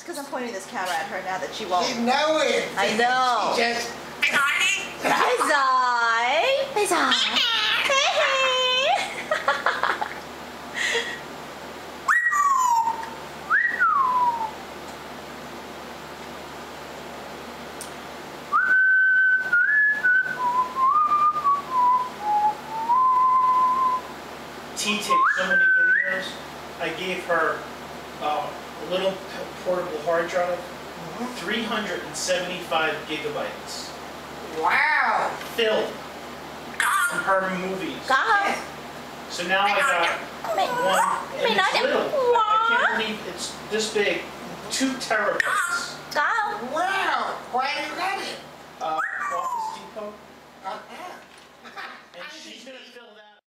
because I'm pointing this camera at her now that she won't. You know it. I know. She just... Hi, Zai. Hi, Zai. Hey. T takes so many videos. I gave her a little portable hard drive, 375 gigabytes. Wow. Filled from her movies. Go. So now I got one, and it's little. I can't believe it's this big, 2 terabytes. Go. Wow. Why you got it? Office Depot. Uh-huh.